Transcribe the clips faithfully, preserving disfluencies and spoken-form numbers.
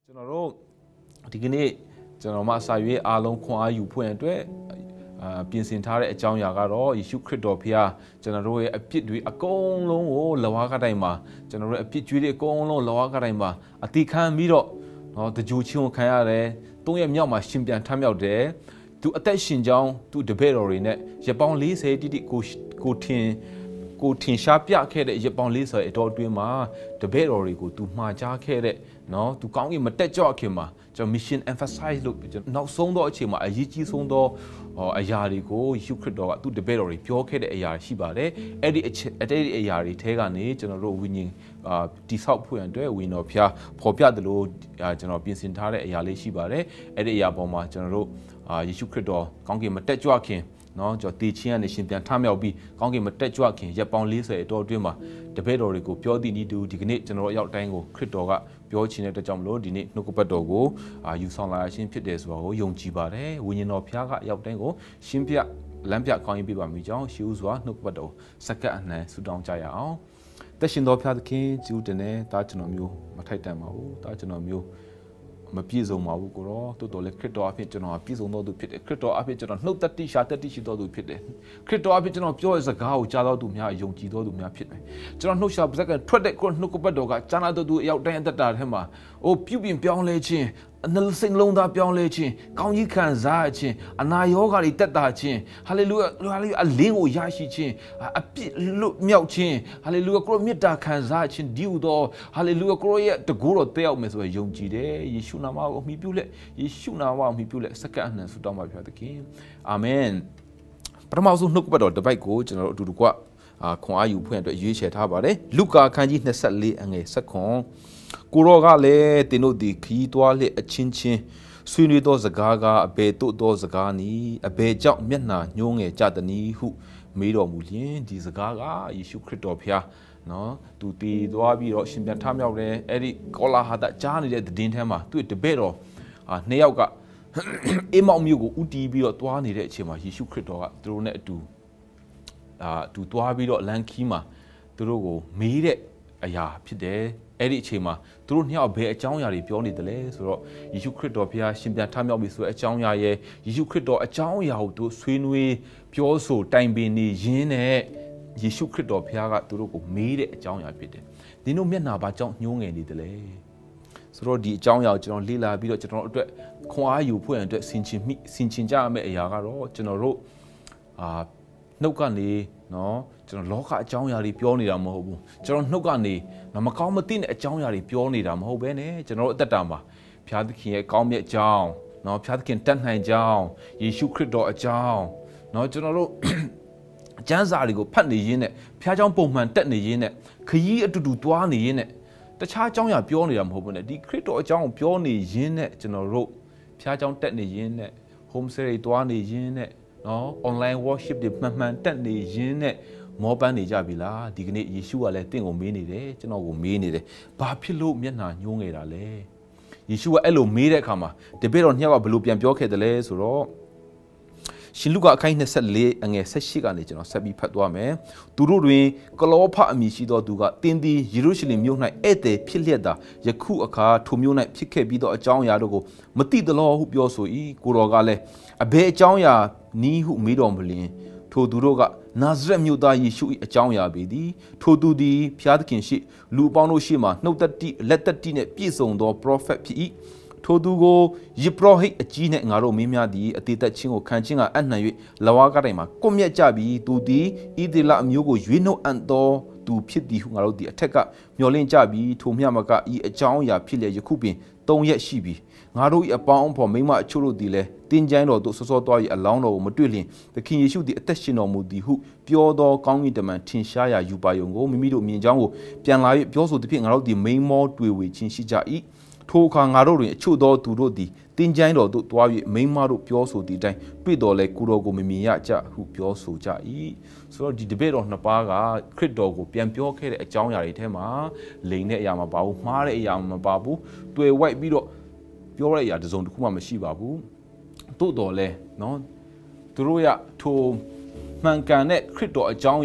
ကျွန်တော်တို့ဒီကနေ့ကျွန်တော်မှစာရွေးအားလုံးခွန်အားယူဖွင့်အတွက်အာပြင်ဆင်ထားတဲ့အကြောင်းအရာကတော့ယေရှုခရစ်တော်ဖခင်ကျွန်တော်တို့ရဲ့အပြစ်တွေအကုန်လုံးကိုလဝါကတိုင်းမှာကျွန်တော်တို့အပြစ်ကြွေးတွေအကုန်လုံးလဝါကတိုင်းမှာအတိခံပြီးတော့နော်တကြိုချင်းကိုခံရတယ်သုံးရက်မြောက်မှာရှင်ပြန်ထမ်းမြောက်တယ်သူအသက်ရှင်ကြောင်းသူတပည့်တော်တွေနဲ့ရပောင်း၄၀တိတိကိုကိုထင်ကိုထင်ရှားပြခဲ့တဲ့ရပောင်း၄၀အတော်အတွင်းမှာတပည့်တော်တွေကိုသူမှားကြားခဲ့တဲ့နော်သူကောင်းကင်မတက်ကြွခင်မှာကျွန်တော် mission emphasize လို့နောက်ဆုံးတော့အချိန်မှာအရေးကြီးဆုံးသောအရာတွေကိုယေရှုခရစ်တော်ကသူတပည့်တော်တွေပြောခဲ့တဲ့အရာရှိပါတယ်အဲ့ဒီအဲ့ဒီအရာတွေထဲကနေကျွန်တော်တို့ဝိညာဉ်အာတိဆောက်ဖွင့်အတွက်ဝိညာဉ်တော်ဖျားပေါ်ပြတယ်လို့ကျွန်တော်ပြင်ဆင်ထားတဲ့အရာလေးရှိပါတယ်အဲ့ဒီအရာပေါ်မှာကျွန်တော်တို့အာယေရှုခရစ်တော်ကောင်းကင်မတက်ကြွခင်နော်ကျွန်တော်တေချင်းကနေရှင်ပြန်ထမြောက်ပြီးကောင်းကင်မတက်ကြွခင်ရက်ပေါင်း၄၀အတော်အတွင်းမှာတပည့်တော်တွေကိုပြောသည့်နည်းတူဒီကနေ့ကျွန်တော်အရောက်တိုင်းကိုခရစ်တော်ကပြောချင်တဲ့အတွက်ကြောင့်မလို့ဒီနေ့နှုတ်ကပတ်တော်ကိုအာယူဆောင်လာခြင်းဖြစ်တယ်ဆိုတာကိုယုံကြည်ပါတယ်ဝိညာဉ်တော်ဖျားကအရောက်တိုင်းကိုရှင်းပြလမ်းပြကောင်းရင်ပြပါမိကြောင်းရှေးဥစွာနှုတ်ကပတ်တော်စက္ကန့်အနှံဆုတောင်းကြရအောင်တက်ရှင်တော်ဖျားသခင်ကျူးတင်နေတာကျွန်တော်မျိုးမထိုက်တန်ပါဘူးဒါကျွန်တော်မျိုးမပြည့်စုံပါဘူးကိုရောတိုးတော်လည်းခရစ်တော်အဖြစ်ကျွန်တော်ပြည့်စုံတော်သူဖြစ်တယ်ခရစ်တော်အဖြစ်ကျွန်တော်နှုတ်သက်တိရှာသက်တိရှိတော်သူဖြစ်တယ်ခရစ်တော်အဖြစ်ကျွန်တော်ပြောတဲ့စကားကိုကြားတော်သူများယုံကြည်တော်သူများဖြစ်တယ်ကျွန်တော်နှုတ်ရှာပါးစပ်ကထွက်တဲ့ကိုနှုတ်ကပတ်တော်ကကြားနာတော်သူအရောက်တိုင်းအသက်တာထဲမှာအိုးပြုပြင်ပြောင်းလဲခြင်းအနှစိတ်လုံးသားပြောင်းလဲခြင်းကောင်းကြီးခံစားခြင်းအနာရောဂါတွေတက်တာခြင်းဟာလေလုယာဟာလေလုယာအလင်းကိုရရှိခြင်းအပြစ်လွတ်မြောက်ခြင်းဟာလေလုယာကိုရောမေတ္တာခံစားခြင်းဒီဟုသောဟာလေလုယာကိုရောရဲ့တကူတော်တက်ရောက်မယ်ဆိုရယ်ယုံကြည်တယ်ယေရှုနာမကိုအမိပြုလက်ယေရှုနာမကိုအမိပြုလက်စက္ကန့်အနှံဆုတောင်းပါဖျားသခင်အာမင်ပထမဆုံးနှုတ်ကပတ်တော်တစ်ပိုက်ကိုကျွန်တော်တို့အတူတကွအာခွန်အားယူဖွင့်အတွက်ရွေးချယ်ထားပါတယ်လုကာခန်းကြီး၂၄အငယ်၁၇ကိုရောကလည်းတင်တို့ဒီခီးသွားလက်အချင်းချင်းဆွေးနွေးသောစကားကအဘယ်တို့သောစကားနီအဘယ်ကြောင့်မျက်နှာညှိုးငယ်ကြသနည်းဟုမေးတော်မူလျင်ဒီစကားကယေရှုခရစ်တော်ဖျားနော်သူတည်သွားပြီးတော့ရှင်ပြန်ထမြောက်တယ်အဲ့ဒီကောလာဟာတကြားနေတဲ့သတင်းထဲမှာသူ့တပည့်တော်အာနှစ်ယောက်ကအေမောက်မြို့ကိုဥတီးပြီးတော့သွားနေတဲ့အချိန်မှာယေရှုခရစ်တော်ကသူတို့နဲ့အတူအာသူသွားပြီးတော့လမ်းခီးမှာသူတို့ကိုမေးတဲ့အရာဖြစ်တယ်အဲ့ဒီအချိန်မှာသူတို့နှစ်ယောက်ဘယ်အကြောင်းအရာတွေပြောနေတယ်လဲဆိုတော့ယေရှုခရစ်တော်ဖျားရှင်ပြန်ထမြောက်ပြီဆိုတဲ့အကြောင်းအရာရဲ့ယေရှုခရစ်တော်အကြောင်းအရာကိုသူဆွေးနွေးပြောဆိုတိုင်ပင်နေရင်းနဲ့ယေရှုခရစ်တော်ဖျားကသူတို့ကိုမေးတဲ့အကြောင်းအရာဖြစ်တယ်ဒီတို့မျက်နှာဘာကြောင့်ညှိုးငယ်နေတယ်လဲဆိုတော့ဒီအကြောင်းအရာကိုကျွန်တော်လေ့လာပြီးတော့ကျွန်တော်အတွက်ခွန်အားယူဖွင့်အတွက်ဆင်ခြင်မိဆင်ခြင်ကြရမယ့်အရာကတော့ကျွန်တော်တို့အာနှုတ်ကနေနော်ကျွန်တော်လောကအကြောင်းအရာတွေပြောနေတာမဟုတ်ဘူးကျွန်တော်နှုတ်ကနေမကောင်းမသိတဲ့အကြောင်းအရာတွေပြောနေတာမဟုတ်ဘဲနဲ့ကျွန်တော်တို့အသက်တာမှာဘုရားသခင်ရဲ့ကောင်းမြတ်ကြောင်းနော်ဘုရားသခင်တတ်နိုင်ကြောင်းယေရှုခရစ်တော်အကြောင်းနော်ကျွန်တော်တို့ကျမ်းစာတွေကိုဖတ်နေရင်းနဲ့ဘုရားကြောင့်ပုံမှန်တက်နေရင်းနဲ့ခရီးအတူတူသွားနေရင်းနဲ့တခြားအကြောင်းအရာပြောနေတာမဟုတ်ဘူးနဲ့ဒီခရစ်တော်အကြောင်းကိုပြောနေရင်းနဲ့ကျွန်တော်တို့ဘုရားကြောင့်တက်နေရင်းနဲ့ home series သွားနေရင်းနဲ့နော် online worship တွေမှန်မှန်တက်နေရင်းနဲ့မောပန်းနေကြပြီလားဒီကနေ့ယေရှုကလည်းတင့်ကိုမေးနေတယ်ကျွန်တော်ကိုမေးနေတယ်ဘာဖြစ်လို့မျက်နှာညှိုးငယ်တာလဲယေရှုကအဲ့လိုမေးတဲ့အခါမှာတပည့်တော်နှစ်ယောက်ကဘယ်လိုပြန်ပြောခဲ့တယ်လဲဆိုတော့ရှင်လုကာအခန်း၂၄အငယ်၁၈ကနေကျွန်တော်ဆက်ပြီးဖတ်သွားမယ်သူတို့တွင်ကလောဖအမည်ရှိသောသူကတင်းသည်ယေရုရှလင်မြို့၌ဧည့်သည်ဖြစ်လျက်သာယခုအခါထိုမြို့၌ဖြစ်ခဲ့ပြီးသောအကြောင်းအရာတို့ကိုမသိသလောဟုပြောဆို၏ကိုတော်ကလည်းအဘယ်အကြောင်းအရာနည်းဟုမေးတော်မူလျင်ထိုသူတို့ကနာဇရက်မြို့သားယေရှု၏အကြောင်းအရာပေသည်ထိုသူသည်ဖျားသခင်ရှိလူအပေါင်းတို့ရှိမှနှုတ်သက်တိလက်သက်တိနှင့်ပြည့်စုံသော prophet ဖြစ်၏ထိုသူကိုယေဘရဟိတ်အကြီးနှင့်ငါတို့မင်းများသည်အသေးသက်ချင်းကိုခံချင်းကအနှံ့၍လဝါကတိုင်မှာကွမျက်ကြပြီးသူသည်ဣသေလအမျိုးကိုရွေးနှုတ်အံ့သောသူဖြစ်သည်ဟုငါတို့သည်အထက်ကမျှော်လင့်ကြပြီးထိုမြမကဤအကြောင်းအရာဖြစ်လျက်ယခုပင်သုံးရက်ရှိပြီငါတို့၏အပေါင်းအဖော်မိမအချို့တို့သည်လည်းတင်းကျိုင်းတော်သို့စောစောသွား၍အလောင်းတော်ကိုမတွေ့လျင်သခင်ယေရှုသည်အသက်ရှင်တော်မူသည်ဟုပြောသောကောင်းကင်တမန်ထင်ရှားရာယူပါယုံကိုမိမိတို့မြင်ကြောင်းကိုပြန်လာ၍ပြောဆိုသည်ဖြင့်ငါတို့သည်မိန်မောတွေ့ဝေခြင်းရှိကြ၏ထိုအခါငါတို့တွင်အချို့သောသူတို့သည်တင်းကျိုင်းတော်သို့သွား၍မိန်းမတို့ပြောဆိုသည့်အတိုင်းတွေ့တော်လဲကိုတော်ကိုမမြင်ရကြဟုပြောဆိုကြ၏ဆိုတော့ဒီတပည့်တော်နှစ်ပါးကခရစ်တော်ကိုပြန်ပြောခဲ့တဲ့အကြောင်းအရာတွေထဲမှာလိန်တဲ့အရာမပါဘူးမှားတဲ့အရာမပါဘူးတွေ့ဝိုက်ပြီးတော့ပြောတဲ့အရာတစ်စုံတစ်ခုမှမရှိပါဘူးသို့တော်လဲနော်သူတို့ရထိုမှန်ကန်တဲ့ခရစ်တော်အကြောင်းအရာ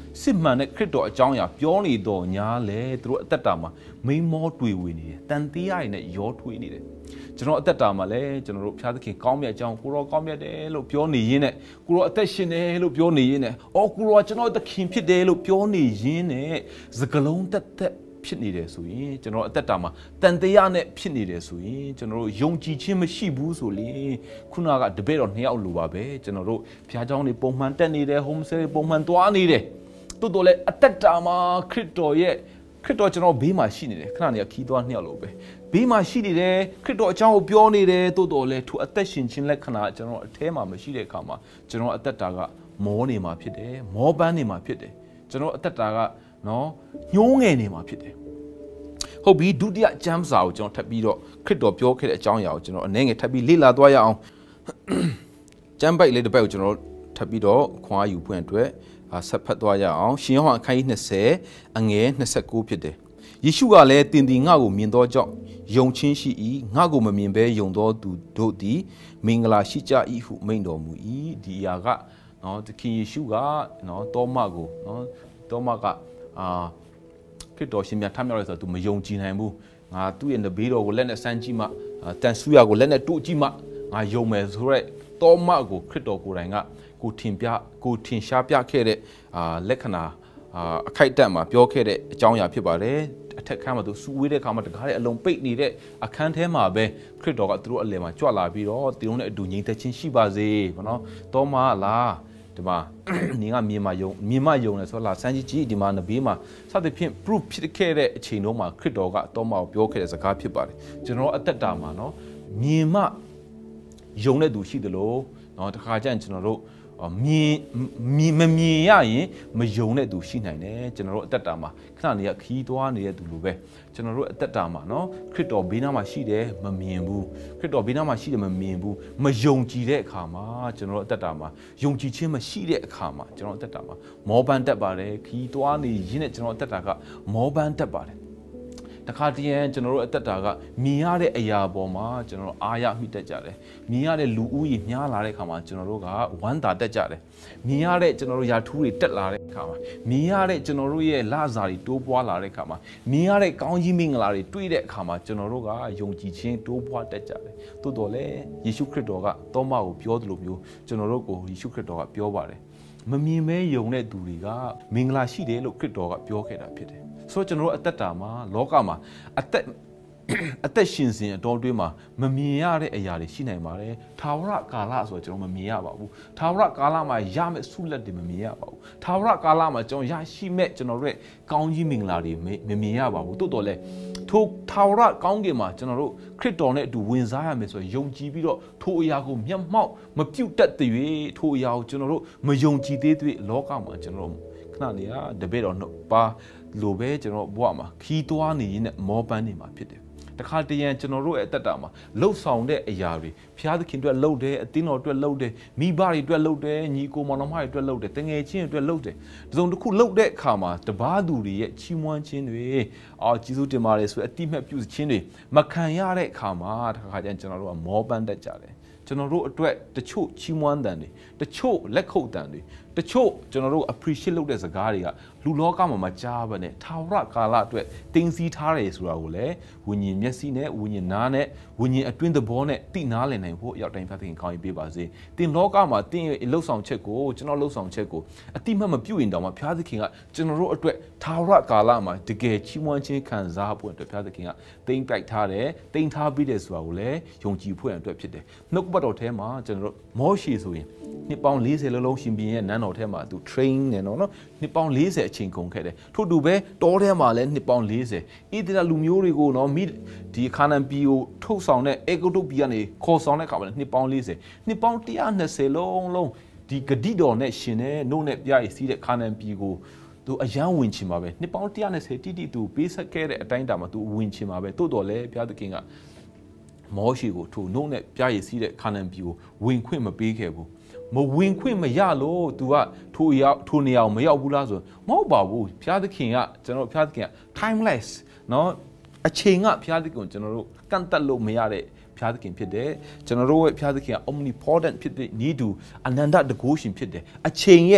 စစ်မှန်တဲ့ခရစ်တော်အကြောင်းအရာပြောနေတော့ညာလေသူတို့အသက်တာမှာမိမောတွေ့ဝင်နေတယ်တန်တရားရည်နဲ့ရောထွေးနေတယ်ကျွန်တော်အသက်တာမှာလည်းကျွန်တော်တို့ဖျားသခင်ကောင်းမြတ်အကြောင်းကိုရောကောင်းမြတ်တယ်လို့ပြောနေရင်းနဲ့ကိုရောအသက်ရှင်တယ်လို့ပြောနေရင်းနဲ့အော်ကိုရောကျွန်တော်သခင်ဖြစ်တယ်လို့ပြောနေရင်းနဲ့စကလုံးတက်တက်ဖြစ်နေတယ်ဆိုရင်ကျွန်တော်အသက်တာမှာတန်တရားနဲ့ဖြစ်နေတယ်ဆိုရင်ကျွန်တော်တို့ယုံကြည်ခြင်းမရှိဘူးဆိုလေခုနကတပည့်တော်နှစ်ယောက်လိုပါပဲကျွန်တော်တို့ဘုရားကျောင်းတွေပုံမှန်တက်နေတယ် home stay ပုံမှန်သွားနေတယ်တိုးတိုးလည်းအသက်တာမှာခရစ်တော်ရဲ့ခရစ်တော်ကျွန်တော်ဘေးမှာရှိနေတယ်ခဏနေခီးသွားနှစ်ယောက်လိုပဲဘေးမှာရှိနေတယ်ခရစ်တော်အကြောင်းကိုပြောနေတယ်တိုးတိုးလည်းသူအသက်ရှင်ခြင်းလက္ခဏာကျွန်တော်အแทမှာမရှိတဲ့အခါမှာကျွန်တော်အသက်တာကမောနေမှာဖြစ်တယ်မောပန်းနေမှာဖြစ်တယ်ကျွန်တော်အသက်တာကနော်ညှိုးငယ်နေမှာဖြစ်တယ်ဟုတ်ပြီဒုတိယကျမ်းစာကိုကျွန်တော်ထပ်ပြီးတော့ခရစ်တော်ပြောခဲ့တဲ့အကြောင်းအရာကိုကျွန်တော်အနေငယ်ထပ်ပြီးလေ့လာသွားရအောင်ကျမ်းပိုက်လေးတစ်ပိုက်ကိုကျွန်တော်ထပ်ပြီးတော့ခွန်အားယူဖွင့်အတွက်ဆက်ဖတ်သွားရအောင်ရှင်ယောဟန်အခန်းကြီးနှစ်ဆယ်အငယ်နှစ်ဆယ့်ကိုးဖြစ်တယ်ယေရှုကလည်းတင်ဒီငါ့ကိုမြင်သောကြောင့်ယုံချင်းရှိ၏ငါ့ကိုမမြင်ဘဲယုံသောသူတို့သည်မင်္ဂလာရှိကြ၏ဟုမိန့်တော်မူ၏ဒီအရာကနော်သခင်ယေရှုကနော်တောမကိုနော်တောမကအာခရစ်တော်ရှင်မြတ်ထမြောက်ရဲဆိုတော့ तू မယုံကြည်နိုင်ဘူးငါသူ့ရဲ့နဘေးတော်ကိုလက်နဲ့ဆန်းကြည့်မှတန်ဆူရကိုလက်နဲ့တို့ကြည့်မှငါယုံမယ်ဆိုရက်တောမကိုခရစ်တော်ကိုယ်တိုင်ကကိုထင်ပြကိုထင်ရှားပြခဲ့တဲ့အာလက္ခဏာအာအခိုက်အတန့်မှာပြောခဲ့တဲ့အကြောင်းအရာဖြစ်ပါတယ်အထက်ခန်းမှာသူစူဝေးတဲ့အခါမှာတကားတဲ့အလုံးပိတ်နေတဲ့အခန်းထဲမှာပဲခရစ်တော်ကသူတို့အလယ်မှာကြွလာပြီးတော့သူတို့နဲ့အတူညီသက်ချင်းရှိပါစေဘောနော်တောမလားဒီမှာနေကမြေမှာယုံမြေမှာယုံတယ်ဆိုလာစမ်းကြည့်ကြည့်ဒီမှာနဘေးမှာစသဖြင့် proof ဖြစ်ခဲ့တဲ့အချိန်တုန်းမှာခရစ်တော်ကတောမကိုပြောခဲ့တဲ့စကားဖြစ်ပါတယ်ကျွန်တော်အသက်တာမှာနော်မြေမှာယုံတဲ့သူရှိတယ်လို့နော်တခါကျရင်ကျွန်တော်တို့မြင်မြင်မမြင်ရရင်မယုံတဲ့သူရှိနိုင်တယ်ကျွန်တော်တို့အသက်တာမှာခဏနေရခီးသွားနေတဲ့သူလိုပဲကျွန်တော်တို့အသက်တာမှာနော်ခရစ်တော်ဘေးနားမှာရှိတယ်မမြင်ဘူးခရစ်တော်ဘေးနားမှာရှိတယ်မမြင်ဘူးမယုံကြည်တဲ့အခါမှာကျွန်တော်တို့အသက်တာမှာယုံကြည်ခြင်းမရှိတဲ့အခါမှာကျွန်တော်အသက်တာမှာမောပန်းတက်ပါတယ်ခီးသွားနေရင်းနဲ့ကျွန်တော်အသက်တာကမောပန်းတက်ပါတယ်တခါတည်းရန်ကျွန်တော်တို့အသက်တာကမြင်ရတဲ့အရာပေါ်မှာကျွန်တော်တို့အားရမိတတ်ကြတယ်မြင်ရတဲ့လူဦးရေများလာတဲ့အခါမှာကျွန်တော်တို့ကဝမ်းသာတတ်ကြတယ်မြင်ရတဲ့ကျွန်တော်တို့ယာထူးတွေတက်လာတဲ့အခါမှာမြင်ရတဲ့ကျွန်တော်တို့ရဲ့လစာတွေတိုးပွားလာတဲ့အခါမှာမြင်ရတဲ့ကောင်းကြီးမင်္ဂလာတွေတွေ့တဲ့အခါမှာကျွန်တော်တို့ကယုံကြည်ခြင်းတိုးပွားတတ်ကြတယ်သို့တော်လည်းယေရှုခရစ်တော်ကသောမကိုပြောသလိုမျိုးကျွန်တော်တို့ကိုယေရှုခရစ်တော်ကပြောပါတယ်မမြင်မဲယုံတဲ့သူတွေကမင်္ဂလာရှိတယ်လို့ခရစ်တော်ကပြောခဲ့တာဖြစ်တယ်ဆိုတော့ကျွန်တော်တို့အသက်တာမှာလောကမှာအသက်အသက်ရှင်စဉ်အတော်တွင်းမှာမမြင်ရတဲ့အရာတွေရှိနိုင်ပါတယ်ထာဝရကာလဆိုတော့ကျွန်တော်မမြင်ရပါဘူးထာဝရကာလမှာရမယ့်ဆုလက်တွေမမြင်ရပါဘူးထာဝရကာလမှာကျွန်တော်ရရှိမဲ့ကျွန်တော်တို့ကောင်းကြီးမင်္ဂလာတွေမမြင်ရပါဘူးတိုးတော်လဲထိုထာဝရကောင်းကင်မှာကျွန်တော်တို့ခရစ်တော်နဲ့အတူဝင်စားရမယ်ဆိုရင်ယုံကြည်ပြီးတော့ထိုအရာကိုမျက်မှောက်မပြုတ်တတ်တဲ့၍ထိုအရာကိုကျွန်တော်တို့မယုံကြည်သေးတဲ့လောကမှာကျွန်တော်တို့ခဏနေရတပည့်တော်နှစ်ပါးလိုပဲကျွန်တော်ဘဝမှာခီးသွားနေရင်မောပန်းနေမှာဖြစ်တယ်တခါတရံကျွန်တော်တို့ရဲ့အသက်တာမှာလှုပ်ဆောင်တဲ့အရာတွေဖျားသခင်အတွက်လှုပ်တယ်အသင်းတော်အတွက်လှုပ်တယ်မိဘတွေအတွက်လှုပ်တယ်ညီကိုမောင်နှမတွေအတွက်လှုပ်တယ်တငယ်ချင်းတွေအတွက်လှုပ်တယ်ဒီစုံတစ်ခုလှုပ်တဲ့အခါမှာတပားသူတွေရဲ့ချီးမွမ်းခြင်းတွေအော်ကျေးဇူးတင်ပါတယ်ဆိုအတိမတ်ပြုခြင်းတွေမခံရတဲ့အခါမှာတခါကျရင်ကျွန်တော်တို့ကမောပန်းတတ်ကြတယ်ကျွန်တော်တို့အတွက်တချို့ချီးမွမ်းတန်တွေတချို့လက်ခုပ်တန်တွေတချို့ကျွန်တော်တို့ appreciate လုပ်တဲ့စကားတွေကလူလောကမှာမကြားဘဲနဲ့ထာဝရကာလအတွက်တင်းစည်းထားတယ်ဆိုတာကိုလည်းဝိညာဉ်မျက်စိနဲ့ဝိညာဉ်နားနဲ့ဝိညာဉ်အတွင်းသဘောနဲ့သိနာလည်နိုင်ဖို့ရောက်တိုင်းဖတ်သခင်ကောင်းကြီးပေးပါစေ။တင်လောကမှာတင်းရဲ့လှုပ်ဆောင်ချက်ကိုကျွန်တော်လှုပ်ဆောင်ချက်ကိုအတိမတ်မပြုတ်ရင်တောင်မှဘုရားသခင်ကကျွန်တော်တို့အတွက်ထာဝရကာလမှာတကယ်ချီးမွမ်းခြင်းခံစားဖို့အတွက်ဘုရားသခင်ကတိမ်တိုက်ထားတယ်တိမ်ထားပြီးတယ်ဆိုတာကိုလည်းယုံကြည်ဖို့အတွက်ဖြစ်တယ်။နှုတ်ကပတ်တော်ထဲမှာကျွန်တော်တို့မောရှေဆိုရင်နှစ်ပေါင်း၄၀လုံးလုံးရှင်ပြန်ရဲ့နန်းတော်ထဲမှာသူ train နေတော့နော်နှစ်ပေါင်း၄၀အချိန်ကုန်ခဲ့တယ်ထို့တူပဲတောထဲမှာလည်းနှစ်ပေါင်း၄၀ဣသရေလလူမျိုးတွေကိုနော်မိဒီခါနန်ပြည်ကိုထုတ်ဆောင်တဲ့အေဂုတုပြည်ကနေခေါ်ဆောင်တဲ့အခါမှာလည်းနှစ်ပေါင်း၄၀နှစ်ပေါင်း၁၂၀လုံးလုံးဒီဂတိတော်နဲ့ရှင်တဲ့နှုတ်နဲ့ပြရည်စီးတဲ့ခါနန်ပြည်ကိုသူအယံဝင်ချင်ပါပဲနှစ်ပေါင်း၁၂၀တိတိသူပေးဆက်ခဲ့တဲ့အတိုင်းတာမှာသူဝင်ချင်ပါပဲတိုးတော်လဲဘုရားသခင်ကမောရှေကိုထိုနှုတ်နဲ့ပြရည်စီးတဲ့ခါနန်ပြည်ကိုဝင်ခွင့်မပေးခဲ့ဘူးမဝင်ခွင့်မရလို့ तू ကထိုးရောက်ထိုးနေအောင်မရောက်ဘူးလားဆိုမဟုတ်ပါဘူးဘုရားသခင်ကကျွန်တော်ဘုရားသခင်က timeless เนาะအချိန်ကဘုရားသခင်ကိုကျွန်တော်တို့ကန့်သက်လို့မရတဲ့ဘုရားသခင်ဖြစ်တယ်ကျွန်တော်တို့ရဲ့ဘုရားသခင်က omnipotent ဖြစ်တဲ့ဤသူအနန္တတကုရှင်ဖြစ်တယ်အချိန်ရဲ့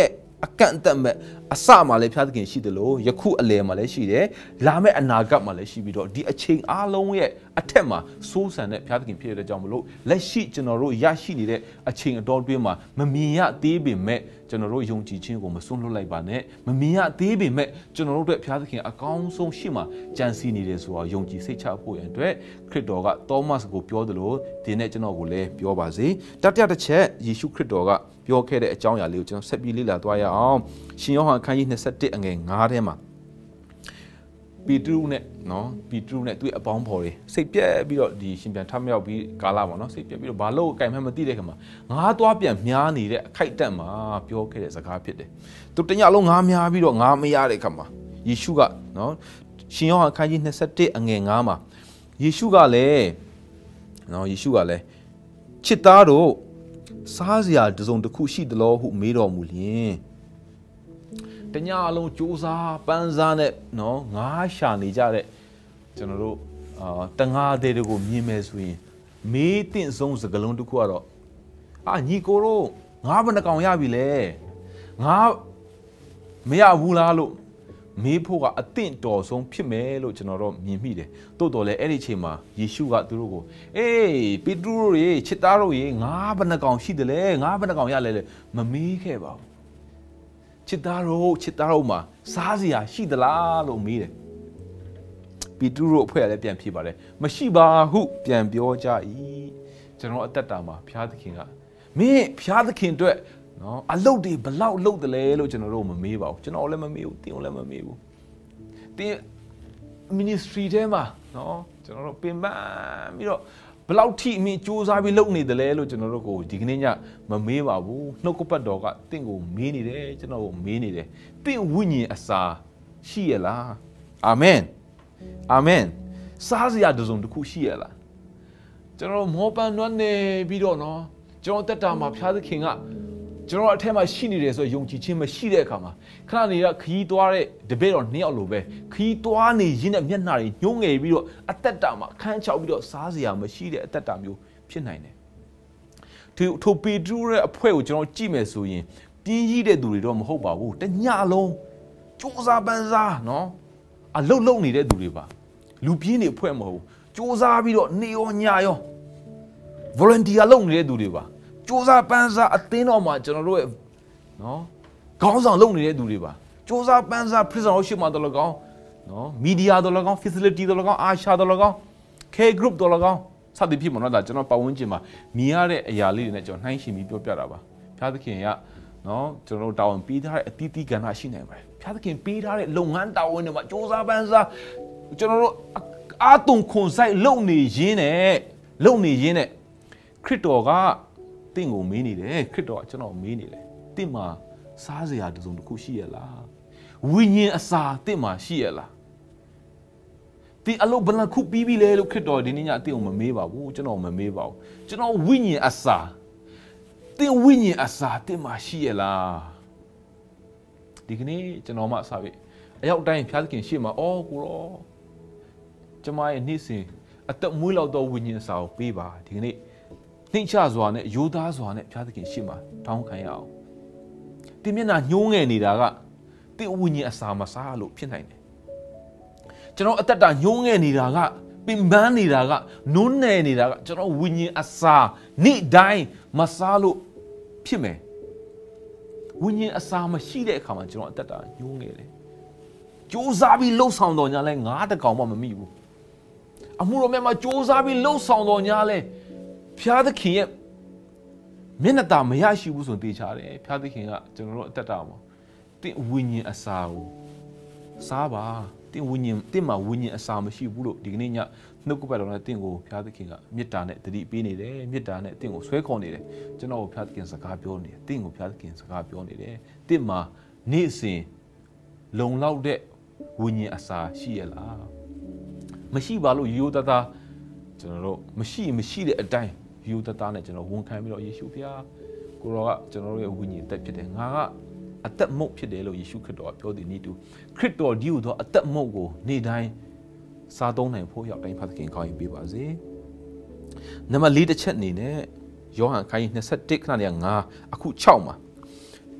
အကန့်အသတ်မဲ့အစမှာလည်းဖျားသခင်ရှိတယ်လို့ယခုအလယ်မှာလည်းရှိတယ်လာမယ့်အနာဂတ်မှာလည်းရှိပြီးတော့ဒီအချိန်အားလုံးရဲ့အထက်မှာစိုးစံတဲ့ဖျားသခင်ဖြစ်တဲ့ကြောင့်မလို့လက်ရှိကျွန်တော်တို့ရရှိနေတဲ့အချိန်အတော်တွင်းမှာမမြင်ရသေးပေမဲ့ကျွန်တော်တို့ယုံကြည်ခြင်းကိုမစွန့်လွတ်လိုက်ပါနဲ့မမြင်ရသေးပေမဲ့ကျွန်တော်တို့အတွက်ဖျားသခင်အကောင်းဆုံးရှိမှကြံစည်နေတယ်ဆိုတာယုံကြည်စိတ်ချဖို့ရန်အတွက်ခရစ်တော်ကသောမတ်ကိုပြောသလိုဒီနေ့ကျွန်တော်ကိုလည်းပြောပါစေတတိယတစ်ချက်ယေရှုခရစ်တော်ကပြောခဲ့တဲ့အကြောင်းအရာလေးကိုကျွန်တော်ဆက်ပြီးလေ့လာသွားရအောင်ရှင်ယောဟန်ခန်းကြီးနှစ်ဆယ့်တစ်အငယ်၅ထဲမှာပီတရုနဲ့နော်ပီတရုနဲ့သူ့အပေါင်းဖော်တွေစိတ်ပြက်ပြီးတော့ဒီရှင်ပြန်ထမြောက်ပြီးကာလပေါ့နော်စိတ်ပြက်ပြီးတော့ဘာလို့အကင်မှမသိတဲ့ခါမှာငါးသွားပြန်မြားနေတဲ့အခိုက်အတန့်မှာပြောခဲ့တဲ့စကားဖြစ်တယ်သူတညလုံးငါးမြားပြီးတော့ငါးမရတဲ့ခါမှာယေရှုကနော်ရှင်ယောဟန်ခန်းကြီးနှစ်ဆယ့်တစ်အငယ်၅မှာယေရှုကလည်းနော်ယေရှုကလည်းချစ်သားတို့စားစရာတစုံတစ်ခုရှိသလားဟုမေးတော်မူလျင်တညအလုံးစူးစားပန်းစားနဲ့နော်ငါးရှာနေကြတဲ့ကျွန်တော်တို့အာတငါးသေးတွေကိုမြင်မယ်ဆိုရင်မေးတင့်ဆုံးစကလုံးတစ်ခုကတော့အာညီကိုတို့ငါးဘယ်နှကောင်ရပြီလဲငါမရဘူးလားလို့မေးဖို့ကအသင့်တော်ဆုံးဖြစ်မယ်လို့ကျွန်တော်တို့မြင်မိတယ်တိုးတော်လည်းအဲ့ဒီအချိန်မှာယေရှုကသူတို့ကိုအေးပေတရုတို့ရေချစ်သားတို့ရေငါးဘယ်နှကောင်ရှိတယ်လဲငါးဘယ်နှကောင်ရလဲလဲမမေးခဲ့ပါဘူးချစ်သားတို့ချစ်သားတို့မှာစားစရာရှိသလားလို့မေးတယ်ပေတရုတို့အဖွဲ့ကလည်းပြန်ဖြေပါတယ်မရှိပါဟုပြန်ပြောကြ၏ကျွန်တော်အသက်တာမှာဘုရားသခင်ကမင်းဘုရားသခင်အတွက်နော်အလုတ်တွေဘလောက်လုတ်တယ်လဲလို့ကျွန်တော်တို့မမေးပါဘူးကျွန်တော်လည်းမမေးဘူးတင်းလည်းမမေးဘူးတင်း ministry ထဲမှာနော်ကျွန်တော်တို့ပင်ပန်းပြီးတော့ဘလောက်ထိအမြင်စူးစမ်းပြီးလုပ်နေတယ်လဲလို့ကျွန်တော်တို့ကိုဒီကနေ့ညမမေးပါဘူးနှုတ်ကပတ်တော်ကတင့်ကိုမေးနေတယ်ကျွန်တော်ကိုမေးနေတယ်တင့်ဝိညာဉ်အစာရှိရလားအာမင်အာမင်စားစရာတစုံတစ်ခုရှိရလားကျွန်တော်မောပန်းနွမ်းနေပြီးတော့နော်ကျွန်တော်တက်တာမှာဖျားသခင်ကကျွန်တော်အထက်မှာရှိနေတယ်ဆိုယုံကြည်ခြင်းမရှိတဲ့အခါမှာခဏနေရခရီးသွားတဲ့တပည့်တော်နှစ်ယောက်လိုပဲခရီးသွားနေရင်းနဲ့မျက်နှာတွေညှိုးငယ်ပြီးတော့အသက်တာမှာခန်းချောက်ပြီးတော့စားစရာမရှိတဲ့အသက်တာမျိုးဖြစ်နိုင်တယ်။ဒီထိုပေတရုရဲ့အဖွဲ့ကိုကျွန်တော်ကြည့်မယ်ဆိုရင်ပြင်းကြီးတဲ့သူတွေတော့မဟုတ်ပါဘူး။တညလုံးစူးစားပန်းစားနော်အလုတ်လုတ်နေတဲ့သူတွေပါလူပြင်းနေအဖွဲ့မဟုတ်ဘူး။စူးစားပြီးတော့နေရောညရော volunteer လုပ်နေတဲ့သူတွေပါစူးစားပန်းစားအသင်းတော်မှာကျွန်တော်တို့ရဲ့နော်ခေါင်းဆောင်လုပ်နေတဲ့သူတွေပါစူးစားပန်းစား prison ရှိမှတော့လကောင်းနော် media တော့လကောင်း facility တော့လကောင်းအာရှာတော့လကောင်း K group တော့လကောင်းစသည်ဖြစ်မှာနော်ဒါကျွန်တော်ပတ်ဝန်းကျင်မှာမြင်ရတဲ့အရာလေးတွေနဲ့ကျွန်တော်နှိုင်းယှဉ်ပြီးပြောပြတာပါဘုရားသခင်ကနော်ကျွန်တော်တို့တာဝန်ပေးထားတဲ့အသီးသီးကဏ္ဍရှိနိုင်ပါတယ်ဘုရားသခင်ပေးထားတဲ့လုပ်ငန်းတာဝန်တွေမှာစူးစားပန်းစားကျွန်တော်တို့အာတုံခွန်ဆိုင်လုပ်နေရင်းနဲ့လုပ်နေရင်းနဲ့ခရစ်တော်ကတင့်ကိုမေးနေတယ်ခရစ်တော်ကကျွန်တော်မေးနေတယ်တင့်မှာစားစရာတစုံတစ်ခုရှိရလားဝိညာဉ်အစာတင့်မှာရှိရလားဒီအလုပ်ဘယ်နှခုပြီးပြီလဲလို့ခရစ်တော်ဒီနေ့ညတင့်ကိုမမေးပါဘူးကျွန်တော်မမေးပါဘူးကျွန်တော်ဝိညာဉ်အစာတင့်ဝိညာဉ်အစာတင့်မှာရှိရလားဒီကနေ့ကျွန်တော်မှအစာပဲအရောက်တိုင်းဖျားသခင်ရှေ့မှာအော်ကိုရောကျွန်မရဲ့နေ့စဉ်အသက်မွေးလောက်သောဝိညာဉ်အစာကိုပေးပါဒီကနေ့နှိမ့်ချစွာနဲ့ရိုးသားစွာနဲ့ဘုရားသခင်ရှေ့မှာတောင်းခံရအောင်ဒီမျက်နှာညှိုးငယ်နေတာကဒီဝိညာဉ်အစာမစားလို့ဖြစ်နိုင်တယ်ကျွန်တော်အသက်တာညှိုးငယ်နေတာကပင်ပန်းနေတာကနုံးနယ်နေတာကကျွန်တော်ဝိညာဉ်အစာနေ့တိုင်းမစားလို့ဖြစ်မယ်ဝိညာဉ်အစာမရှိတဲ့အခါမှာကျွန်တော်အသက်တာညှိုးငယ်တယ်ကြိုးစားပြီးလှုပ်ဆောင်တော်ညာလဲငါးတကောင်မှမမိဘူးအမှုတော်မြတ်မှာကြိုးစားပြီးလှုပ်ဆောင်တော်ညာလဲဖျားသခင်ရဲ့မျက်နှာตาမရရှိဘူးဆိုရင်တေချာတယ်ဖျားသခင်ကကျွန်တော်တို့အသက်တာမှာတင့်ဝိညာဉ်အစာကိုစားပါတင့်ဝိညာဉ်တင့်မှာဝိညာဉ်အစာမရှိဘူးလို့ဒီကနေ့ညနှုတ်ကပတ်တော်နဲ့တင့်ကိုဖျားသခင်ကမေတ္တာနဲ့တတိပေးနေတယ်မေတ္တာနဲ့တင့်ကိုဆွဲခေါ်နေတယ်ကျွန်တော်ကိုဖျားသခင်စကားပြောနေတယ်တင့်ကိုဖျားသခင်စကားပြောနေတယ်တင့်မှာနေ့စဉ်လုံလောက်တဲ့ဝိညာဉ်အစာရှိရလားမရှိပါလို့ရိုးသားသားကျွန်တော်တို့မရှိမရှိတဲ့အတိုင်းယူတသားနဲ့ကျွန်တော်ဝန်ခံပြီးတော့ယေရှုဖျားကိုရောကကျွန်တော်တို့ရဲ့ဝိညာဉ်အသက်ဖြစ်တယ်ငါကအသက်မုတ်ဖြစ်တယ်လို့ယေရှုခရစ်တော်ကပြောသည်နည်းတူခရစ်တော်ဒီဟုသောအသက်မုတ်ကိုနေ့တိုင်းစားသုံးနိုင်ဖို့ရောက်တိုင်းဖတ်ခင်ခေါင်းရင်ပေးပါစေနံပါတ်လေးတစ်ချက်အနေနဲ့ယောဟန်ခန်းကြီးနှစ်ဆယ့်တစ်ခဏလေးကငါအခု၆မှာ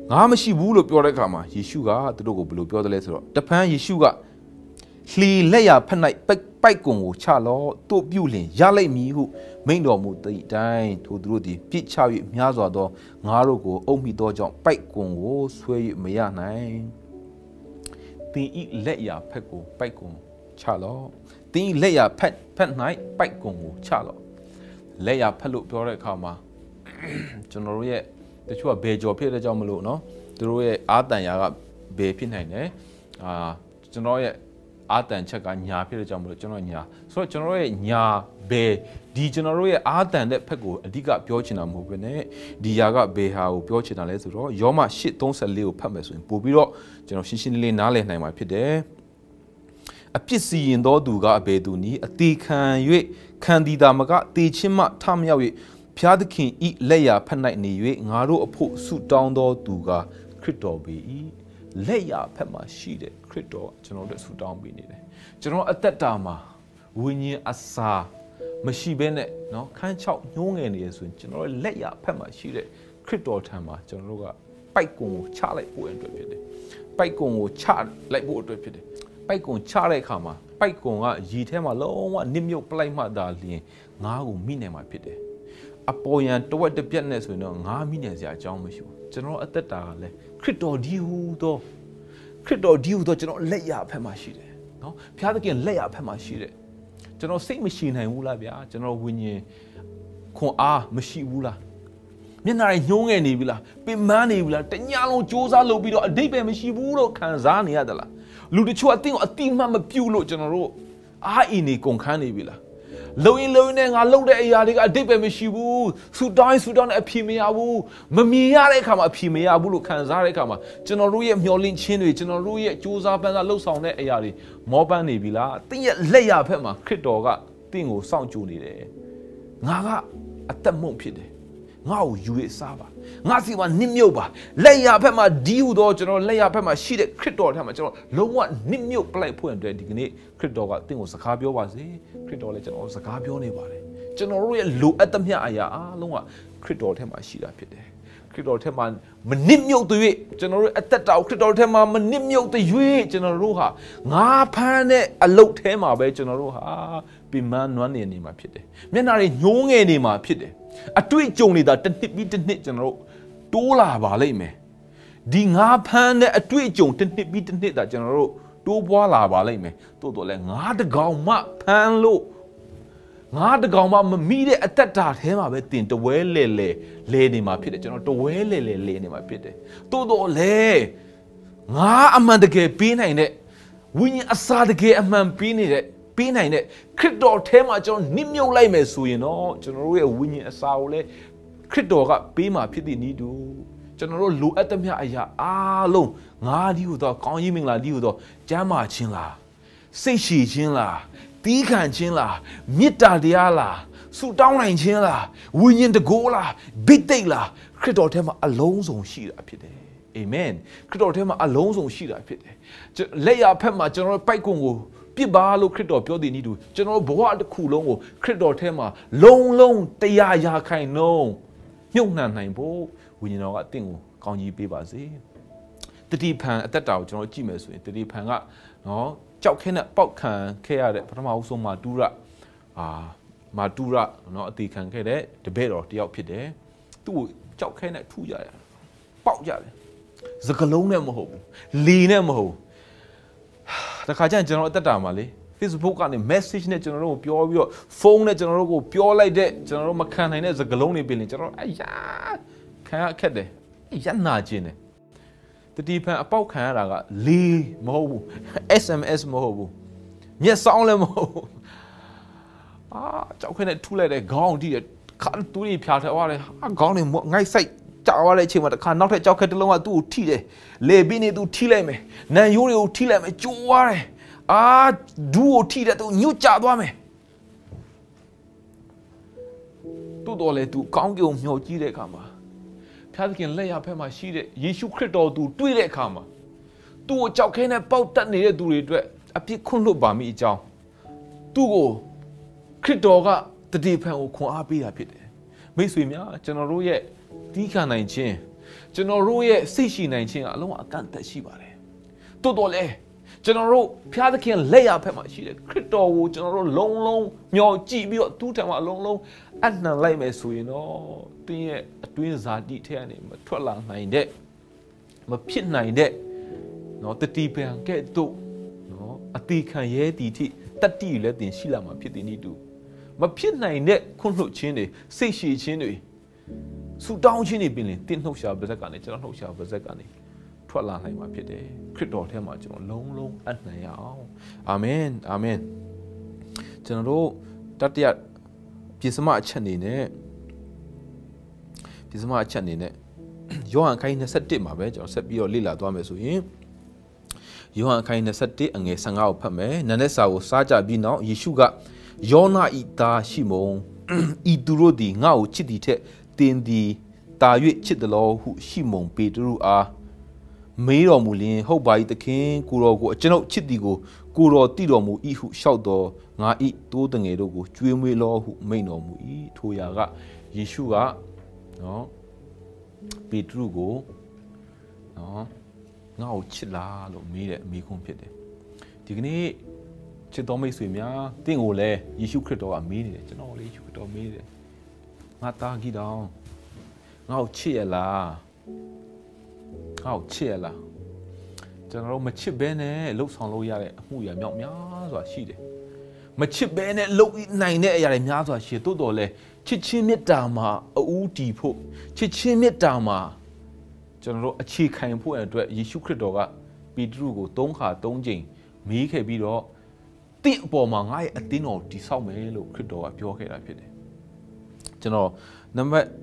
ငါမရှိဘူးလို့ပြောတဲ့အခါမှာယေရှုကသူတို့ကိုဘယ်လိုပြောသလဲဆိုတော့တဖန်ယေရှုကလှီလက်ရဖက်၌ပိုက်ကွန်ကိုချလောတို့ပြုလင်ရလိုက်မည်ဟုမိန့်တော်မူသည့်အတိုင်းထိုသူတို့သည်ပြစ်ချ၍များစွာသောငါတို့ကိုအုပ်မိသောကြောင့်ပိုက်ကွန်ကိုဆွဲ၍မရနိုင်တင်ဤလက်ရဖက်ကိုပိုက်ကွန်ချလောတင်ဤလက်ရဖက်ဖက်၌ပိုက်ကွန်ကိုချလောလက်ရဖက်လို့ပြောတဲ့အခါမှာကျွန်တော်တို့ရဲ့တချို့ကဘယ်ကြော်ဖြစ်တဲ့ကြောင့်မလို့เนาะသူတို့ရဲ့အာတန်ရာကဘယ်ဖြစ်နိုင်တယ်အာကျွန်တော်ရဲ့အာတန်ချက်ကညာဖြစ်တဲ့ကြောင့်မလို့ကျွန်တော်ညာဆိုတော့ကျွန်တော်ရဲ့ညာဘယ်ဒီကျွန်တော်တို့ရဲ့အာတန်တဲ့ဖက်ကိုအဓိကပြောချင်တာမဟုတ်ဘဲနဲ့ဒီယာကဘယ်ဟာကိုပြောချင်တာလဲဆိုတော့ယောမ၈ ၃၄ကိုဖတ်မယ်ဆိုရင်ပို့ပြီးတော့ကျွန်တော်ရှင်းရှင်းလေးလေးနားလည်နိုင်မှာဖြစ်တယ်အပြစ်စီရင်သောသူကအဘယ်သူနည်းအသေးခံ၍ခံဒီတာမကတေချင်းမှထမြောက်၍ဖျားသခင်ဤလက်ရာဖက်၌နေ၍ငါတို့အဖို့ဆုတောင်းသောသူကခရစ်တော်ပေ၏လက်ရာဖက်မှာရှိတဲ့ခရစ်တော်ကျွန်တော်တို့ဆုတောင်းပေးနေတယ်ကျွန်တော်အသက်တာမှာဝိညာဉ်အစာမရှိဘဲနဲ့เนาะခန်းချောက်ညှိုးငယ်နေရဆိုရင်ကျွန်တော်လက်ရာဖက်မှာရှိတဲ့ခရစ်တော်ထံမှာကျွန်တော်တို့ကပိုက်ကွန်ကိုချလိုက်ဖို့အတွက်ဖြစ်တယ်ပိုက်ကွန်ကိုချလိုက်ဖို့အတွက်ဖြစ်တယ်ပိုက်ကွန်ချတဲ့အခါမှာပိုက်ကွန်ကရေထဲမှာလုံးဝနစ်မြုပ်ပလိုက်မှသာလျှင်ငါးကိုမိနိုင်မှာဖြစ်တယ်အပေါ်ယံတဝက်တစ်ပြက်နဲ့ဆိုရင်တော့ငါးမိနိုင်စရာအကြောင်းမရှိဘူးကျွန်တော်အသက်တာကလည်းခရစ်တော်ဒီဟူသောခရစ်တော်ဒီဟူသောကျွန်တော်လက်ရဖက်မှာရှိတယ်နော်ဘုရားသခင်လက်ရဖက်မှာရှိတယ်ကျွန်တော်စိတ်မရှိနိုင်ဘူးလားဗျာကျွန်တော်ဝိညာဉ်ခွန်အားမရှိဘူးလားမျက်နှာတွေညှိုးငယ်နေပြီလားပင်ပန်းနေပြီလားတညာလုံးစူးစမ်းလုပ်ပြီးတော့အတိတ်ပဲမရှိဘူးလို့ခံစားနေရသလားလူတချို့အသိကိုအတိမတ်မပြုတ်လို့ကျွန်တော်တို့အားအင်းနေကုန်ခန်းနေပြီလားလုံရင်လုံနဲ့ငါလုံတဲ့အရာတွေကအတိတ်ပဲမရှိဘူးဆူတောင်းဆူတောင်းနဲ့အဖြေမရဘူးမမြင်ရတဲ့အခါမှာအဖြေမရဘူးလို့ခံစားတဲ့အခါမှာကျွန်တော်တို့ရဲ့မျှော်လင့်ခြင်းတွေကျွန်တော်တို့ရဲ့ကြိုးစားပန်းစားလှုပ်ဆောင်တဲ့အရာတွေမောပန်းနေပြီလားတင်းရဲ့လက်ရဖက်မှာခရစ်တော်ကတင်းကိုစောင့်ကြိုနေတယ်ငါကအသက်မုံဖြစ်တယ်ငါ့ကိုယူရစားပါငါစီမှာနစ်မြုပ်ပါလက်ရဖက်မှာဒီဟူသောကျွန်တော်လက်ရဖက်မှာရှိတဲ့ခရစ်တော်ထက်မှာကျွန်တော်လုံးဝနစ်မြုပ်ပလိုက်ဖို့အတွက်ဒီကနေ့ခရစ်တော်ကတင့်ကိုစကားပြောပါစေခရစ်တော်လည်းကျွန်တော်စကားပြောနေပါတယ်ကျွန်တော်တို့ရဲ့လိုအပ်သမျှအရာအားလုံးကခရစ်တော်ထက်မှာရှိတာဖြစ်တယ်ခရစ်တော်ထက်မှာမနစ်မြုပ်သွေးကျွန်တော်တို့အသက်တာခရစ်တော်ထက်မှာမနစ်မြုပ်သွေးကျွန်တော်တို့ဟာငါဖမ်းတဲ့အလုတ်ထဲမှာပဲကျွန်တော်တို့ဟာပင်မနွမ်းနေနေမှာဖြစ်တယ်မျက်နှာတွေညှိုးငယ်နေမှာဖြစ်တယ်အတွေ့အကြုံတွေဒါတစ်နှစ်ပြီးတစ်နှစ်ကျွန်တော်တို့တိုးလာပါလိမ့်မယ်ဒီငါဖမ်းတဲ့အတွေ့အကြုံတစ်နှစ်ပြီးတစ်နှစ်ဒါကျွန်တော်တို့တိုးပွားလာပါလိမ့်မယ်တိုးတော့လဲငါတကောင်မှဖမ်းလို့ငါတကောင်မှမမိတဲ့အသက်တာထဲမှာပဲတင်တဝဲလေလေလဲနေမှာဖြစ်တယ်ကျွန်တော်တဝဲလေလေလဲနေမှာဖြစ်တယ်တိုးတော့လဲငါအမှန်တကယ်ပေးနိုင်တဲ့ဝိညာဉ်အစာတကယ်အမှန်ပေးနေတဲ့ပေးနိုင်တဲ့ခရစ်တော်ထဲမှာကျွန်တော်နစ်မြုပ်လိုက်မယ်ဆိုရင်တော့ကျွန်တော်တို့ရဲ့ဝိညာဉ်အစာကိုလည်းခရစ်တော်ကပေးမှာဖြစ်တဲ့နည်းတူကျွန်တော်တို့လိုအပ်သမျှအရာအားလုံးငါဒီဟူသောကောင်းကြီးမင်္ဂလာဒီဟူသောကျမ်းမာခြင်းလားစိတ်ရှိခြင်းလားတီးခံခြင်းလားမေတ္တာတရားလားဆုတောင်းနိုင်ခြင်းလားဝိညာဉ်တကိုးလားဘိသိက်လားခရစ်တော်ထဲမှာအလုံးစုံရှိတာဖြစ်တယ်အာမင်ခရစ်တော်ထဲမှာအလုံးစုံရှိတာဖြစ်တယ်လက်ရဖက်မှာကျွန်တော်တို့ပိုက်ကွန်ကိုပြစ်ပါလို့ခရစ်တော်ပြောတဲ့နည်းတူကျွန်တော်ဘဝတစ်ခုလုံးကိုခရစ်တော်ထဲမှာလုံးလုံးတရားရာခိုင်နှုန်းမြုပ်နှံနိုင်ဖို့ဝိညာဉ်တော်ကအသင်ကိုကောင်းကြီးပေးပါစေတတိဖန်အသက်တာကိုကျွန်တော်ကြည့်မယ်ဆိုရင်တတိဖန်ကနော်ကြောက်ခဲနဲ့ပေါက်ခံခဲ့ရတဲ့ပထမအဆုံးမာတူရအာမာတူရနော်အသေးခံခဲ့တဲ့တပည့်တော်တယောက်ဖြစ်တယ်သူ့ကိုကြောက်ခဲနဲ့ထုကြရတယ်ပေါက်ကြတယ်စကလုံးနဲ့မဟုတ်ဘူးလီနဲ့မဟုတ်တခါကျရင်ကျွန်တော်အသက်တာမှာလေ Facebook ကနေ message နဲ့ကျွန်တော်တို့ကိုပြောပြီးတော့ဖုန်းနဲ့ကျွန်တော်တို့ကိုပြောလိုက်တဲ့ကျွန်တော်တို့မခံနိုင်တဲ့စကားလုံးတွေပြင်ရင်ကျွန်တော်အယားခံရခက်တယ်ရနာခြင်းတယ်တတိဖန်အပေါက်ခံရတာကလီမဟုတ်ဘူး S M S မဟုတ်ဘူးမျက်စောင်းလည်းမဟုတ်ဘူးအာကြောက်ခဲနဲ့ထူလိုက်တဲ့ခေါင်းတီးတဲ့ခါတူးတွေဖြာထားသွားတယ်ဟာခေါင်းတွေငိုက်ဆိုင်ကြောက်ရတဲ့အချိန်မှာတခါနောက်ထပ်ကြောက်ခဲတစ်လုံးကသူ့ကိုထိတယ်လေပြီးနေသူထိလိုက်မယ်နန်ရိုးတွေကိုထိလိုက်မယ်ကျိုးသွားတယ်အာဒူးကိုထိတဲ့သူညွတ်ကြသွားမယ်တူတော်လေသူကောင်းကင်မျှော်ကြည့်တဲ့အခါမှာဖျားသခင်လက်ရဖက်မှာရှိတဲ့ယေရှုခရစ်တော်သူတွေ့တဲ့အခါမှာသူ့ကိုကြောက်ခဲနဲ့ပေါက်တက်နေတဲ့သူတွေအတွက်အပြစ်ခွင့်လွတ်ပါမိအကြောင်းသူ့ကိုခရစ်တော်ကတတိဖန်ကိုခွန်အားပေးတာဖြစ်တယ်မိတ်ဆွေများကျွန်တော်တို့ရဲ့တီးခံနိုင်ခြင်းကျွန်တော်တို့ရဲ့စိတ်ရှိနိုင်ခြင်းကအလုံးဝအကန့်အသတ်ရှိပါတယ်တိုးတော်လေကျွန်တော်တို့ဖျားသခင်လက်ရဖက်မှာရှိတယ်ခရစ်တော်ကိုကျွန်တော်တို့လုံးလုံးမျှော်ကြည့်ပြီးတော့သူ့ထံမှာအလုံးလုံးအနှံလိုက်မယ်ဆိုရင်တော့တင်းရဲ့အတွင်းဇာတိထဲကနေမထွက်လာနိုင်တဲ့မဖြစ်နိုင်တဲ့နော်တတိပံကဲ့သို့နော်အတိခံရဲတီထိတတိလည်းတင်ရှိလာမှာဖြစ်တဲ့နည်းတူမဖြစ်နိုင်တဲ့ခွန့်လွတ်ခြင်းတွေစိတ်ရှိခြင်းတွေဆူတောင်းခြင်းတွေပြင်တင်နှုတ်ရှာပါဇက်ကနေကျွန်တော်နှုတ်ရှာပါဇက်ကနေထွက်လာနိုင်မှာဖြစ်တယ်ခရစ်တော်ထဲမှာကျွန်တော်လုံးလုံးအနှံရအောင်အာမင်အာမင်ကျွန်တော်တို့တတိယပြည့်စမအချက်အနေနဲ့ပြည့်စမအချက်အနေနဲ့ယောဟန်ခိုင်းtwenty-oneမှာပဲကျွန်တော်ဆက်ပြီးတော့လေ့လာသွားမယ်ဆိုရင်ယောဟန်ခိုင်းtwenty-oneအငယ်fifteenကိုဖတ်မယ်နာနဲ့စာကိုစားကြပြီးနောက်ယေရှုကယောနာဤသားရှိမုန်ဤသူတို့သည်ငါ့ကိုချစ်သည်ထက်တင်သည်တာ၍ချစ်တယ်လို့ဟုရှိမုန်ပေတရုအားမေးတော်မူလျင်ဟုတ်ပါ၏သခင်ကိုတော်ကိုအကျွန်ုပ်ချစ်သည်ကိုကိုတော်တည်တော်မူ၏ဟုလျှောက်တော်ငါဤတိုးတငယ်တို့ကိုကျွေးမွေးလောဟုမိန့်တော်မူ၏ထိုရာကယေရှုကနော်ပေတရုကိုနော်ငါ့ကိုချစ်လားလို့မေးတဲ့အမေးခွန်းဖြစ်တယ်ဒီကနေ့ချစ်တော်မိတ်ဆွေများတင့်ကိုလည်းယေရှုခရစ်တော်ကမေးနေတယ်ကျွန်တော်လည်းယေရှုခရစ်တော်မေးတယ်ငါသားကြီးတောင်ငါ့ကိုချစ်ရလားငါ့ကိုချစ်ရလားကျွန်တော်တို့မချစ်ဘဲနဲ့လှုပ်ဆောင်လို့ရတဲ့အမှုရာမြောက်များစွာရှိတယ်မချစ်ဘဲနဲ့လှုပ်နိုင်တဲ့အရာတွေများစွာရှိတိုးတော်လဲချစ်ချင်းမေတ္တာမှာအူးတီဖို့ချစ်ချင်းမေတ္တာမှာကျွန်တော်တို့အခြေခံဖို့အတွက်ယေရှုခရစ်တော်ကပေတရုကိုသုံးခါသုံးကြိမ်မေးခဲ့ပြီးတော့တင့်အပေါ်မှာငါ့ရဲ့အသင်းတော်တည်ဆောက်မယ်လို့ခရစ်တော်ကပြောခဲ့တာဖြစ်တယ်ကျွန်တော်နံပါတ်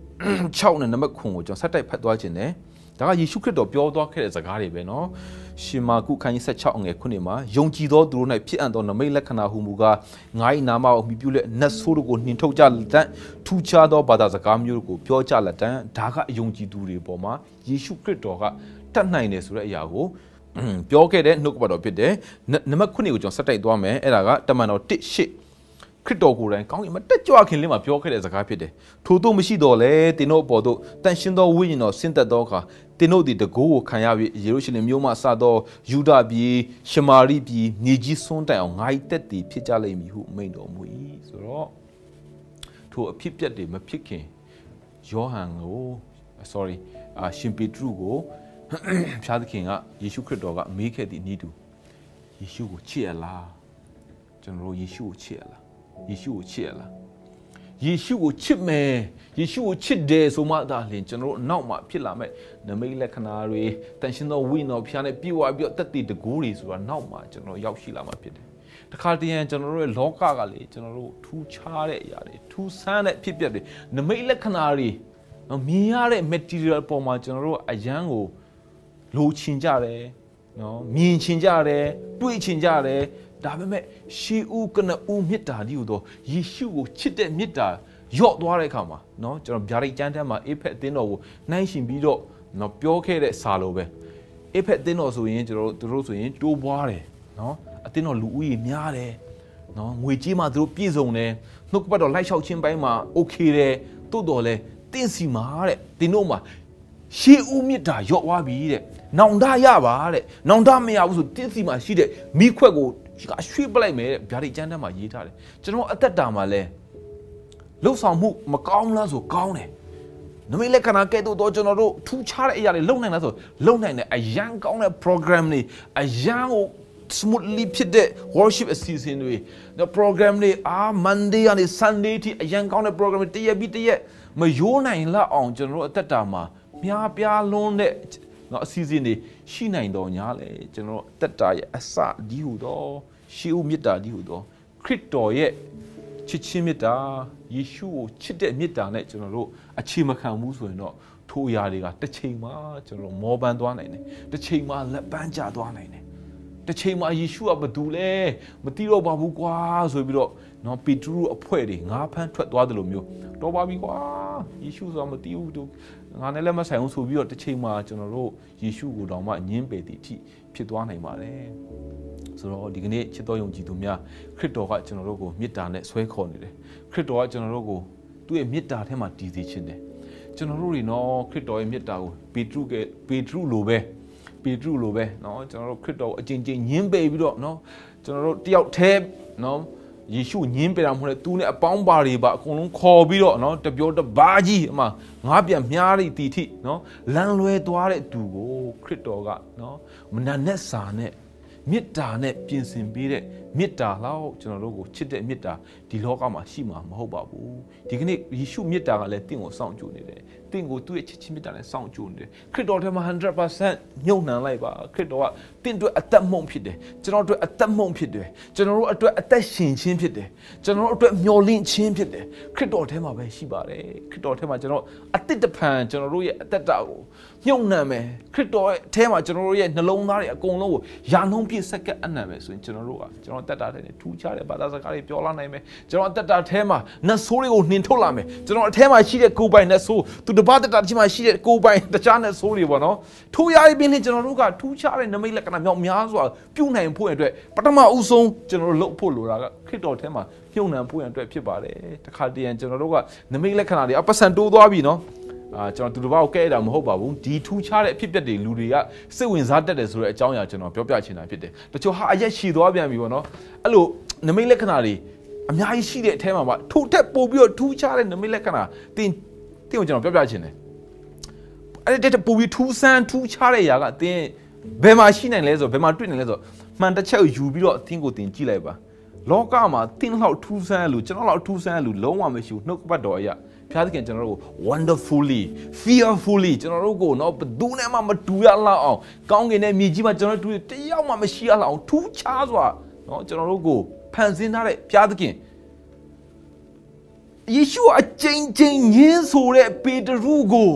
sixနဲ့နံပါတ်nineကိုကျွန်တော်ဆက်တိုက်ဖတ်သွားခြင်းတယ်ဒါကယေရှုခရစ်တော်ပြောသွားခဲ့တဲ့စကားတွေပဲเนาะရှင်မာကုခန်းကြီးsixteenအငယ်nineမှာယုံကြည်သောသူတို့၌ဖြစ်အပ်သောနမိတ်လက္ခဏာဟုမူကားငါ၏နာမကိုမြည်ပြုလက်နတ်ဆိုးတို့ကိုနှင်ထုတ်ကြလက်တန်းထူခြားသောဘာသာစကားမျိုးကိုပြောကြလက်တန်းဒါကအယုံကြည်သူတွေပေါ်မှာယေရှုခရစ်တော်ကတတ်နိုင်တယ်ဆိုတဲ့အရာကိုပြောခဲ့တဲ့နှုတ်ကပတ်တော်ဖြစ်တယ်နံပါတ်nineကိုကျွန်တော်ဆက်တိုက်သွားမယ်အဲ့ဒါကတမန်တော်one eightခရစ်တော်ကိုယ်တိုင်ကောင်းကင်မှာတက်ကြွခင်လင်းမှာပြောခဲ့တဲ့စကားဖြစ်တယ်ထို့သို့မရှိတော့လေတင်တို့အပေါ်သို့တန်ရှင်းသောဝိညာဉ်တော်ဆင်းသက်သောအခါတင်တို့သည်တကိုးကိုခံရပြီးယေရုရှလင်မြို့မှစသောယူဒပြည်ရှမာရိပြည်မြေကြီးစွန်းတိုင်အောင်ငါ၏တက်တည်ဖြစ်ကြလိမ့်မည်ဟုမိန့်တော်မူ၏ဆိုတော့ထိုအဖြစ်ပြက်တွေမဖြစ်ခင်ယောဟန်ကို sorry အာရှင်ပေတရုကိုဖျားသခင်ကယေရှုခရစ်တော်ကမေးခဲ့သည့်ဤသူယေရှုကိုချစ်ရလားကျွန်တော်ယေရှုကိုချစ်ရလားယေရှုကိုချစ်ရလားယေရှုကိုချစ်မယ်ယေရှုကိုချစ်တယ်ဆိုမှသာလျှင်ကျွန်တော်တို့နောက်မှာဖြစ်လာမဲ့နမိတ်လက္ခဏာတွေတန်ရှင်းသောဝိညာဉ်တော်ဖျားနဲ့ပြေဝပြီးတော့တက်တည်တကူတွေဆိုတာနောက်မှာကျွန်တော်ရောက်ရှိလာမှာဖြစ်တယ်တခါတည်းရန်ကျွန်တော်တို့ရဲ့လောကကလေကျွန်တော်တို့ထူးခြားတဲ့အရာတွေထူးဆန်းတဲ့ဖြစ်ပျက်တွေနမိတ်လက္ခဏာတွေမြင်ရတဲ့ material ပေါ်မှာကျွန်တော်တို့အယံကိုလိုချင်ကြတယ်နော်မြင်ချင်ကြတယ်တွေးချင်ကြတယ်ဒါပေမဲ့ရှေးဦးကနဦးမေတ္တာဒီဟူသောယေရှုကိုချစ်တဲ့မေတ္တာယော့သွားတဲ့အခါမှာเนาะကျွန်တော်ဗျာဒိတ်ကျမ်းထဲမှာအေဖက်အသင်းတော်ကိုနှိုင်းရှင်ပြီးတော့เนาะပြောခဲ့တဲ့စာလိုပဲအေဖက်အသင်းတော်ဆိုရင်ကျွန်တော်တို့ဆိုရင်တိုးပွားတယ်เนาะအသင်းတော်လူဦးရေများတယ်เนาะငွေကြေးမှသူတို့ပြည့်စုံတယ်နှုတ်ကပတ်တော်လိုက်လျှောက်ခြင်းပိုင်းမှာโอเคတယ်တိုးတော်လဲတင့်စီမှာတဲ့တင်းတို့မှာရှေးဦးမေတ္တာယော့သွားပြီတဲ့နောင်တရပါတဲ့နောင်တမရဘူးဆိုတင့်စီမှာရှိတဲ့မိခွက်ကိုကရွှေ့ပလိုက်မယ်ဗျာဒိတ်ကျမ်းထဲမှာရေးထားတယ်ကျွန်တော်အသက်တာမှာလဲလှုပ်ဆောင်မှုမကောင်းလားဆိုကောင်းတယ်နမိတ်လက္ခဏာကဲ့သို့တော့ကျွန်တော်တို့ထူးခြားတဲ့အရာတွေလုပ်နိုင်လားဆိုလုပ်နိုင်တယ်အရန်ကောင်းတဲ့ program တွေအရန်ကို smoothly ဖြစ်တဲ့ worship အစီအစဉ်တွေ the program တွေအာ Monday ကနေ Sunday ထိအရန်ကောင်းတဲ့ program တွေတရက်ပြီးတရက်မယိုးနိုင်လောက်အောင်ကျွန်တော်တို့အသက်တာမှာမြားပြားလွန်းတဲ့နော်အစီအစဉ်တွေရှိနိုင်တော့ညာလေကျွန်တော်တက်တာရဲ့အစဒီဟုတော့ရှေးဦးမေတ္တာဒီဟုတော့ခရစ်တော်ရဲ့ချစ်ချင်းမေတ္တာယေရှုကိုချစ်တဲ့မေတ္တာနဲ့ကျွန်တော်တို့အခြေမခံဘူးဆိုရင်တော့ထိုအရာတွေကတစ်ချိန်မှာကျွန်တော်မောပန်းသွားနိုင်တယ်တစ်ချိန်မှာလက်ပန်းကျသွားနိုင်တယ်တစ်ချိန်မှာယေရှုကဘာတူလဲမသိတော့ပါဘူးကွာဆိုပြီးတော့နော်ပေတရုအဖွဲ့တွေငါးဖမ်းထွက်သွားတယ်လို့မျိုးတော့ပါပြီကွာယေရှုဆိုတာမသိဘူးသူငါနဲ့လည်းမဆိုင်ဘူးဆိုပြီးတော့တစ်ချိန်မှာကျွန်တော်တို့ယေရှုကိုတောင်မှညှင်းပယ်သည့်အထိဖြစ်သွားနိုင်ပါတယ်ဆိုတော့ဒီကနေ့ချစ်တော်ယုံကြည်သူများခရစ်တော်ကကျွန်တော်တို့ကိုမေတ္တာနဲ့ဆွဲခေါ်နေတယ်ခရစ်တော်ကကျွန်တော်တို့ကိုသူ့ရဲ့မေတ္တာထဲမှာတည်စေခြင်းတယ်ကျွန်တော်တို့တွေနော်ခရစ်တော်ရဲ့မြတ်တာကိုပေတရုကပေတရုလိုပဲပေတရုလိုပဲနော်ကျွန်တော်တို့ခရစ်တော်ကိုအကျဉ်းချင်းညှင်းပယ်ပြီးတော့နော်ကျွန်တော်တို့တယောက်တည်းနော်ယေရှုညင်းပယ်တာမဟုတ်လေသူနဲ့အပေါင်းပါတွေပါအကုန်လုံးခေါ်ပြီးတော့နော်တပြောတပါးကြီးအမှငါပြန်မြားရည်တီထိနော်လမ်းလွဲသွားတဲ့သူကိုခရစ်တော်ကနော်မနနဲ့စာနဲ့မေတ္တာနဲ့ပြင်ဆင်ပေးတဲ့မေတ္တာလောက်ကျွန်တော်တို့ကိုချစ်တဲ့မေတ္တာဒီလောကမှာရှိမှာမဟုတ်ပါဘူးဒီကနေ့ယေရှုမေတ္တာကလည်းတင့်ကိုစောင့်ကြိုနေတယ်တင့်ကိုသူ့ရဲ့ချစ်ချင်းမေတ္တာနဲ့စောင့်ကြိုနေတယ်ခရစ်တော်ထဲမှာ one hundred percent ညှို့နှံလိုက်ပါခရစ်တော်ကတင့်အတွက်အသက်မုံဖြစ်တယ်ကျွန်တော်တို့အသက်မုံဖြစ်တယ်ကျွန်တော်တို့အတွက်အသက်ရှင်ခြင်းဖြစ်တယ်ကျွန်တော်တို့အတွက်မျှော်လင့်ခြင်းဖြစ်တယ်ခရစ်တော်ထဲမှာပဲရှိပါတယ်ခရစ်တော်ထဲမှာကျွန်တော်အသက်တဖန်ကျွန်တော်တို့ရဲ့အသက်တာကိုညှို့နှံမယ်ခရစ်တော်ရဲ့အထဲမှာကျွန်တော်တို့ရဲ့နှလုံးသားတွေအကုန်လုံးကိုယာနှုံးပြည့်စက္ကပ်အနံမယ်ဆိုရင်ကျွန်တော်တို့ကကျွန်တော်အသက်တာထဲနဲ့ထူးခြားတဲ့ဘာသာစကားတွေပြောလာနိုင်မယ်ကျွန်တော်အသက်တာထဲမှာနတ်ဆိုးတွေကိုနှင်ထုတ်လာမယ်ကျွန်တော်အထဲမှာရှိတဲ့ကိုယ်ပိုင်နတ်ဆိုးသူတစ်ပါးတက်တာတစ်မှာရှိတဲ့ကိုယ်ပိုင်တခြားနတ်ဆိုးတွေပေါ့နော်ထူးရည်ပြင်းနဲ့ကျွန်တော်တို့ကထူးခြားတဲ့နမိတ်လက္ခဏာမြောက်များစွာပြုနိုင်ဖို့အတွက်ပထမဦးဆုံးကျွန်တော်တို့လုပ်ဖို့လိုတာကခရစ်တော်ထဲမှာမြုံနှံဖို့ရန်အတွက်ဖြစ်ပါတယ်တခါတည်းရန်ကျွန်တော်တို့ကနမိတ်လက္ခဏာတွေအပတ်စံတိုးသွားပြီနော်အာကျွန်တော်သူတစ်ပါးကိုကဲတာမဟုတ်ပါဘူးဒီထူးခြားတဲ့အဖြစ်အပျက်တွေလူတွေကစိတ်ဝင်စားတတ်တယ်ဆိုတဲ့အကြောင်းအရာကျွန်တော်ပြောပြချင်တာဖြစ်တယ်တချို့ဟာအရက်ရှည်သွားပြန်ပြီပေါ့နော်အဲ့လိုနမိတ်လက္ခဏာတွေအများကြီးရှိတဲ့အထဲမှာမှထိုထက်ပိုပြီးတော့ထူးခြားတဲ့နမိတ်လက္ခဏာတင်တင်ကိုကျွန်တော်ပြောပြချင်တယ်အဲ့ဒီတက်ပိုပြီးထူးဆန်းထူးခြားတဲ့အရာကတင်ဘယ်မှာရှိနိုင်လဲဆိုဘယ်မှာတွေ့နိုင်လဲဆိုမှန်တစ်ချက်ကိုယူပြီးတော့အသင်ကိုတင်ကြည့်လိုက်ပါလောကမှာတင်လောက်ထူးဆန်းလို့ကျွန်တော်လောက်ထူးဆန်းလို့လုံးဝမရှိဘူးနှုတ်ပတ်တော်အရာဖျားသခင်ကျွန်တော်တို့ကို wonderfully fearfully ကျွန်တော်တို့ကိုတော့ဘယ်သူနဲ့မှမတူရလောက်အောင်ကောင်းကင်နဲ့မြေကြီးမှာကျွန်တော်တို့တယောက်မှမရှိရလောက်အောင်ထူးခြားစွာเนาะကျွန်တော်တို့ကိုဖန်ဆင်းထားတဲ့ဖျားသခင်ယေရှုအကျဉ်းချင်းညင်းဆိုတဲ့ပေတရုကို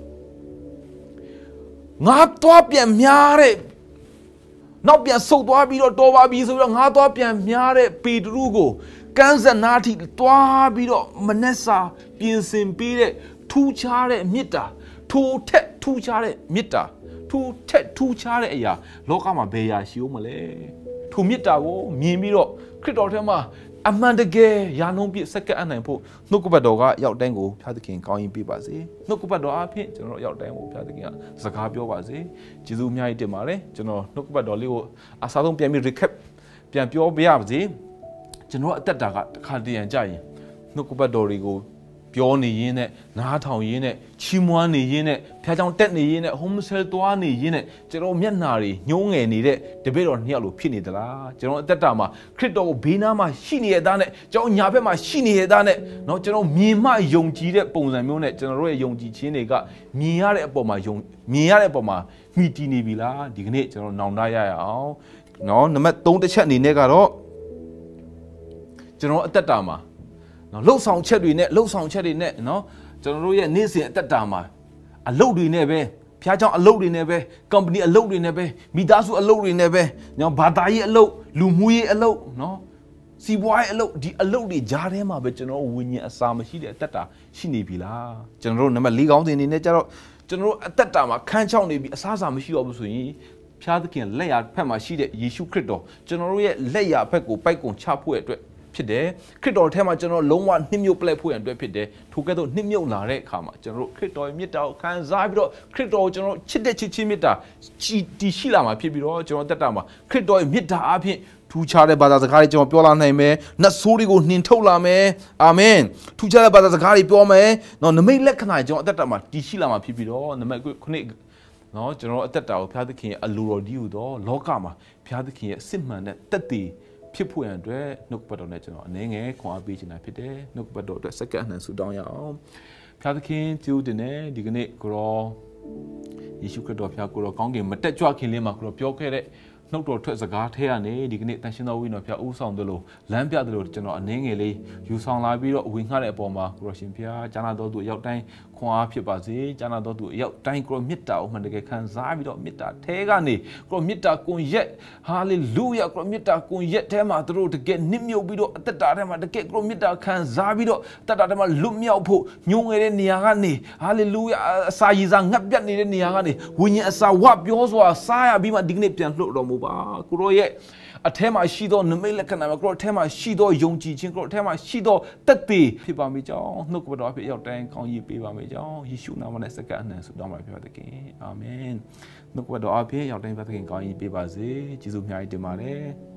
ငါတော့ပြန်များတဲ့နောက်ပြန်ဆုတ်သွားပြီးတော့တော်ပါပြီဆိုပြီးတော့ငါတော့ပြန်များတဲ့ပေတရုကိုကန်းစနာတိတွားပြီးတော့မနက်စာပြင်ဆင်ပေးတဲ့ထူးခြားတဲ့မေတ္တာထိုထက်ထူးခြားတဲ့မေတ္တာထိုထက်ထူးခြားတဲ့အရာလောကမှာဘယ်ရာရှိဦးမလဲထိုမေတ္တာကိုမြင်ပြီးတော့ခရစ်တော်ထဲမှာအမှန်တကယ်ယာနှုံးပြည့်စက္ကပ်အနိုင်ဖို့နှုတ်ကပတ်တော်ကရောက်တိုင်းကိုဖျားသခင်ကောင်းရင်ပေးပါစေနှုတ်ကပတ်တော်အဖြစ်ကျွန်တော်ရောက်တိုင်းကိုဖျားသခင်ကစကားပြောပါစေကျေးဇူးအများကြီးတင်ပါတယ်ကျွန်တော်နှုတ်ကပတ်တော်လေးကိုအစားဆုံးပြန်ပြီး recap ပြန်ပြောပြရပါစေကျွန်တော်အသက်တာကတစ်ခါတည်းရန်ကြရင်နှုတ်ကပတ်တော်တွေကိုပြောနေရင်းနဲ့နားထောင်ရင်းနဲ့ချီးမွမ်းနေရင်းနဲ့ဖျားချောင်းတက်နေရင်းနဲ့ home cell သွားနေရင်းနဲ့ကျွန်တော်မျက်နှာတွေညှိုးငယ်နေတဲ့တပည့်တော်နှစ်ယောက်လိုဖြစ်နေသလားကျွန်တော်အသက်တာမှာခရစ်တော်ကိုဘေးနားမှာရှိနေရတဲ့နဲ့ကျွန်တော်ညာဘက်မှာရှိနေရတဲ့နဲ့เนาะကျွန်တော်မြင်မှယုံကြည်တဲ့ပုံစံမျိုးနဲ့ကျွန်တော်တို့ရဲ့ယုံကြည်ခြင်းတွေကမြင်ရတဲ့အပေါ်မှာယုံမြင်ရတဲ့အပေါ်မှာမိတီနေပြီလားဒီကနေ့ကျွန်တော်နောင်တရရအောင်เนาะနံပါတ်သုံးတစ်ချက်အနေနဲ့ကတော့ကျွန်တော်အသက်တာမှာနော်လှုပ်ဆောင်ချက်တွေနဲ့လှုပ်ဆောင်ချက်တွေနဲ့နော်ကျွန်တော်တို့ရဲ့နေ့စဉ်အသက်တာမှာအလုပ်တွေနဲ့ပဲဖျားချောင်းအလုပ်တွေနဲ့ပဲ company အလုပ်တွေနဲ့ပဲမိသားစုအလုပ်တွေနဲ့ပဲနော်ဘာသာရေးအလုပ်လူမှုရေးအလုပ်နော်စီးပွားရေးအလုပ်ဒီအလုပ်တွေကြားထဲမှာပဲကျွန်တော်ဝိညာဉ်အစာမရှိတဲ့အသက်တာရှိနေပြီလားကျွန်တော်တို့နံပါတ်၄ကောင်းစဉ်အနေနဲ့ကျတော့ကျွန်တော်တို့အသက်တာမှာခန်းချောင်းနေပြီအစားအစာမရှိတော့ဘူးဆိုရင်ဖျားသခင်လက်ရဖက်မှာရှိတဲ့ယေရှုခရစ်တော်ကျွန်တော်တို့ရဲ့လက်ရဖက်ကိုပိုက်ကုံချဖို့အတွက်ဖြစ်တယ်ခရစ်တော်ထဲမှာကျွန်တော်လုံးဝနှစ်မြုပ်ပလက်ဖို့ရန်အတွက်ဖြစ်တယ်ထိုကဲ့သို့နှစ်မြုပ်လာတဲ့အခါမှာကျွန်တော်တို့ခရစ်တော်ရဲ့မေတ္တာကိုခံစားပြီးတော့ခရစ်တော်ကိုကျွန်တော်ချစ်တဲ့ချစ်ချင်းမေတ္တာတည်ရှိလာမှာဖြစ်ပြီးတော့ကျွန်တော်တက်တာမှာခရစ်တော်ရဲ့မေတ္တာအပြင်ထူးခြားတဲ့ဘာသာစကားတွေကျွန်တော်ပြောလာနိုင်မယ်နတ်ဆိုးတွေကိုနှင်ထုတ်လာမယ်အာမင်ထူးခြားတဲ့ဘာသာစကားတွေပြောမယ်နော်နမိတ်လက္ခဏာကျွန်တော်အသက်တာမှာတည်ရှိလာမှာဖြစ်ပြီးတော့နံပါတ်ခုနှစ်နော်ကျွန်တော်အသက်တာကိုဘုရားသခင်ရဲ့အလိုတော်ဒီဟုသောလောကမှာဘုရားသခင်ရဲ့စစ်မှန်တဲ့တက်တည်ဖြစ်ဖို့ရန်အတွက်နှုတ်ပတ်တော်နဲ့ကျွန်တော်အနေငယ်ခွန်အားပေးချင်တာဖြစ်တယ်နှုတ်ပတ်တော်အတွက်စက္ကန့်အနှံဆုတောင်းရအောင်ဘုရားသခင်ကျေးဇူးတင်တယ်ဒီကနေ့ကိုရောယေရှုခရစ်တော်ဘုရားကိုရောကောင်းကင်မတက်ကြွခင်လေးမှာကိုရောပြောခဲ့တဲ့နှုတ်တော်ထွက်စကားထဲကနေဒီကနေ့တန်ရှင်းသောဝိညာဉ်တော်ဘုရားဦးဆောင်သလိုလမ်းပြသလိုကျွန်တော်အနေငယ်လေးယူဆောင်လာပြီးတော့ဝင်ငှတဲ့အပေါ်မှာကိုရောရှင်ဘုရားကျမ်းနာတော်သူအရောက်တိုင်းခွန်အားဖြစ်ပါစေကျမ်းနာတော်သူအရောက်တိုင်းကိုရောမေတ္တာကိုမှန်တကယ်ခံစားပြီးတော့မေတ္တာထဲကနေကိုရောမေတ္တာကွန်ရက်ဟာလေလုယာကိုရောမေတ္တာကွန်ရက်ထဲမှာသူတို့တကယ်နစ်မြုပ်ပြီးတော့အသက်တာထဲမှာတကယ်ကိုရောမေတ္တာခံစားပြီးတော့အသက်တာထဲမှာလွတ်မြောက်ဖို့ညှိုးငယ်တဲ့နေရာကနေဟာလေလုယာအစာရည်စားငတ်ပြတ်နေတဲ့နေရာကနေဝိညာဉ်အစာဝပြောစွာစားရပြီးမှဒီကနေ့ပြန်လွတ်တော်မူပါကိုရောရဲ့အထဲမှာရှိသောနမိတ်လက္ခဏာများကိုရောအထဲမှာရှိသောယုံကြည်ခြင်းကိုရောအထဲမှာရှိသောတက်သေးဖြစ်ပါမိကြောင်းနှုတ်ကပတော်အဖြစ်ရောက်တိုင်းကောင်းကြီးပေးပါမိကြောင်းယေရှုနာမနဲ့စက္ကန့်အနှံဆုတောင်းပါဖျားသခင်အာမင်နှုတ်ကပတော်အဖြစ်ရောက်တိုင်းဖျားသခင်ကောင်းကြီးပေးပါစေကျေးဇူးများကြီးတင်ပါတယ်